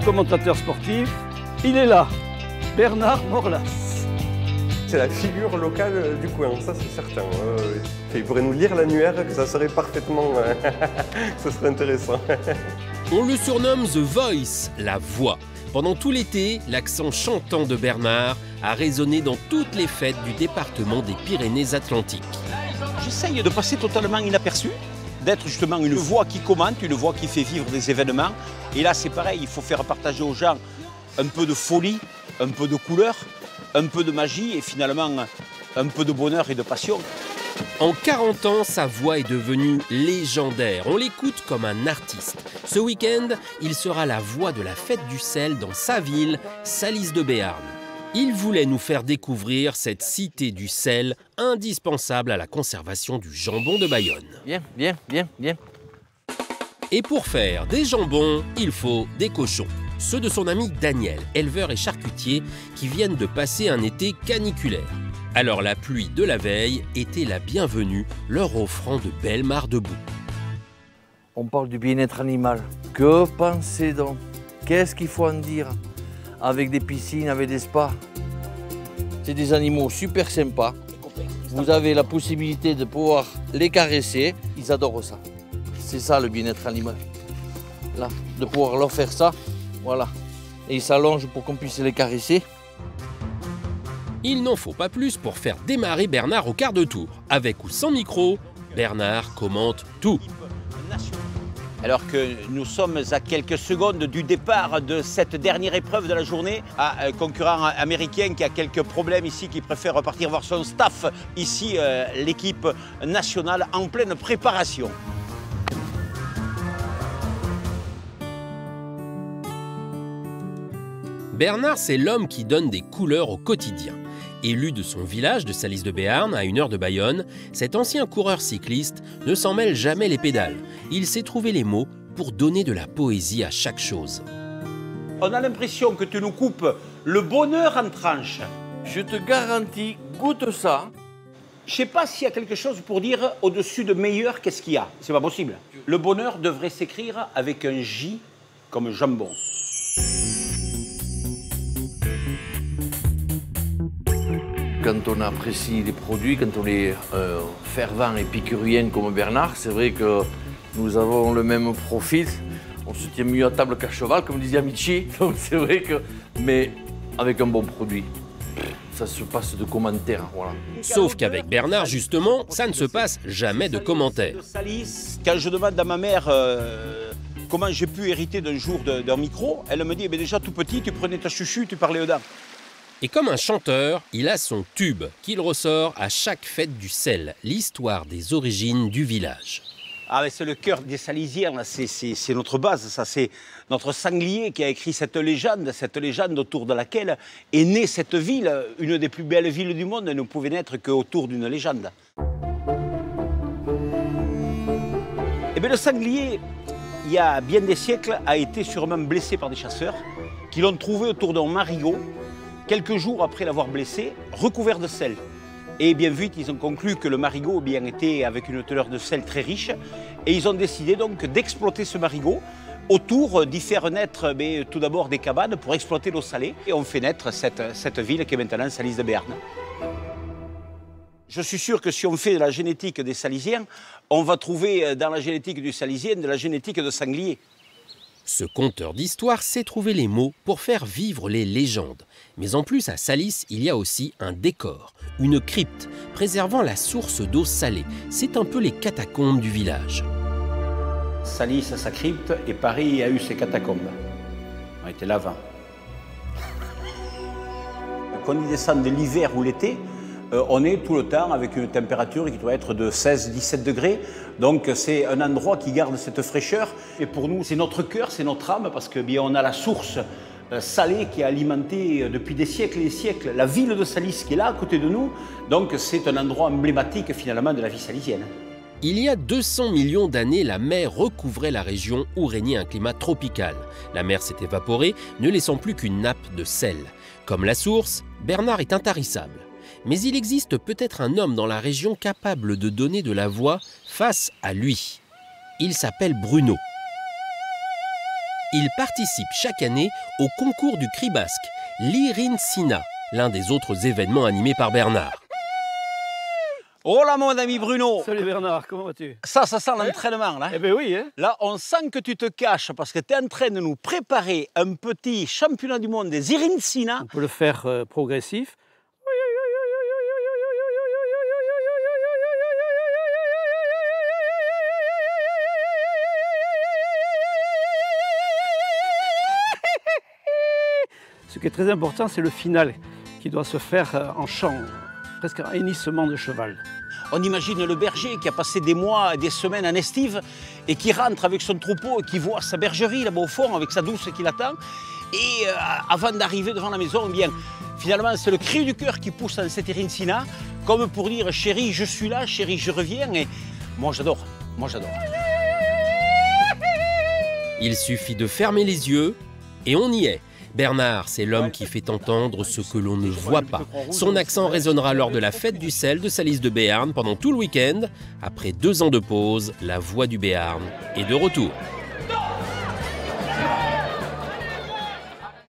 commentateur sportif, il est là, Bernard Morlas. C'est la figure locale du coin, ça c'est certain. Il pourrait nous lire l'annuaire, que ça serait parfaitement... ça serait intéressant. On le surnomme The Voice, la voix. Pendant tout l'été, l'accent chantant de Bernard a résonné dans toutes les fêtes du département des Pyrénées-Atlantiques. J'essaye de passer totalement inaperçu, d'être justement une voix qui commente, une voix qui fait vivre des événements. Et là c'est pareil, il faut faire partager aux gens un peu de folie, un peu de couleur, un peu de magie et finalement un peu de bonheur et de passion. En 40 ans, sa voix est devenue légendaire. On l'écoute comme un artiste. Ce week-end, il sera la voix de la fête du sel dans sa ville, Salis de Béarn. Il voulait nous faire découvrir cette cité du sel indispensable à la conservation du jambon de Bayonne. Bien. Et pour faire des jambons, il faut des cochons. Ceux de son ami Daniel, éleveur et charcutier, qui viennent de passer un été caniculaire. Alors la pluie de la veille était la bienvenue, leur offrant de belles mares de boue. On parle du bien-être animal. Que penser donc? Qu'est-ce qu'il faut en dire? Avec des piscines, avec des spas. C'est des animaux super sympas. Vous avez la possibilité de pouvoir les caresser. Ils adorent ça. C'est ça le bien-être animal. Là, de pouvoir leur faire ça. Voilà. Et ils s'allongent pour qu'on puisse les caresser. Il n'en faut pas plus pour faire démarrer Bernard au quart de tour. Avec ou sans micro, Bernard commente tout. Alors que nous sommes à quelques secondes du départ de cette dernière épreuve de la journée, à un concurrent américain qui a quelques problèmes ici, qui préfère repartir voir son staff. Ici, l'équipe nationale en pleine préparation. Bernard, c'est l'homme qui donne des couleurs au quotidien. Élu de son village de Salis de Béarn, à 1 heure de Bayonne, cet ancien coureur cycliste ne s'en mêle jamais les pédales. Il sait trouver les mots pour donner de la poésie à chaque chose. On a l'impression que tu nous coupes le bonheur en tranches. Je te garantis, goûte ça. Je ne sais pas s'il y a quelque chose pour dire au-dessus de meilleur, qu'est-ce qu'il y a. C'est pas possible. Le bonheur devrait s'écrire avec un J comme jambon. Quand on apprécie les produits, quand on est fervent épicurien comme Bernard, c'est vrai que nous avons le même profil. On se tient mieux à table qu'à cheval, comme disait Amici. Donc c'est vrai que, mais avec un bon produit, ça se passe de commentaires. Voilà. Sauf qu'avec Bernard, justement, ça ne se passe jamais de commentaires. Quand je demande à ma mère comment j'ai pu hériter d'un jour d'un micro, elle me dit, eh déjà tout petit, tu prenais ta chuchu, tu parlais aux dames. Et comme un chanteur, il a son tube qu'il ressort à chaque fête du sel, l'histoire des origines du village. Ah, c'est le cœur des Salisiens, c'est notre base, ça, c'est notre sanglier qui a écrit cette légende autour de laquelle est née cette ville, une des plus belles villes du monde, elle ne pouvait naître qu'autour d'une légende. Eh bien, le sanglier, il y a bien des siècles, a été sûrement blessé par des chasseurs qui l'ont trouvé autour d'un marigot, quelques jours après l'avoir blessé, recouvert de sel. Et bien vite, ils ont conclu que le marigot bien, était avec une teneur de sel très riche. Et ils ont décidé donc d'exploiter ce marigot autour, d'y faire naître tout d'abord des cabanes pour exploiter l'eau salée. Et on fait naître cette ville qui est maintenant Salis de Béarn. Je suis sûr que si on fait de la génétique des Salisiens, on va trouver dans la génétique du Salisien de la génétique de sanglier. Ce conteur d'histoire sait trouver les mots pour faire vivre les légendes. Mais en plus, à Salis, il y a aussi un décor, une crypte, préservant la source d'eau salée. C'est un peu les catacombes du village. Salis a sa crypte et Paris a eu ses catacombes. On était là avant. Quand on y descend de l'hiver ou l'été, on est tout le temps avec une température qui doit être de 16-17 degrés. Donc c'est un endroit qui garde cette fraîcheur. Et pour nous, c'est notre cœur, c'est notre âme, parce que bien, on a la source salée qui a alimenté depuis des siècles et des siècles la ville de Salis qui est là à côté de nous. Donc c'est un endroit emblématique finalement de la vie salisienne. Il y a 200 millions d'années, la mer recouvrait la région où régnait un climat tropical. La mer s'est évaporée, ne laissant plus qu'une nappe de sel. Comme la source, Bernard est intarissable. Mais il existe peut-être un homme dans la région capable de donner de la voix face à lui. Il s'appelle Bruno. Il participe chaque année au concours du cri basque, l'Irinsina, l'un des autres événements animés par Bernard. Oh là, mon ami Bruno! Salut Bernard, comment vas-tu? Ça sent l'entraînement, là. Eh bien oui, hein. Là, on sent que tu te caches parce que tu es en train de nous préparer un petit championnat du monde des Irinsina. On peut le faire progressif. Ce qui est très important, c'est le final qui doit se faire en chant, presque un hennissement de cheval. On imagine le berger qui a passé des mois, des semaines en estive et qui rentre avec son troupeau et qui voit sa bergerie là-bas au fond avec sa douce qui l'attend. Et avant d'arriver devant la maison, eh bien, finalement, c'est le cri du cœur qui pousse dans cette Irinsina, comme pour dire « Chérie, je suis là, chérie, je reviens ». Et moi, j'adore. Moi, j'adore. Il suffit de fermer les yeux et on y est. Bernard, c'est l'homme qui fait entendre ce que l'on ne voit pas. Son accent résonnera lors de la fête du sel de Salis de Béarn pendant tout le week-end. Après 2 ans de pause, la voix du Béarn est de retour.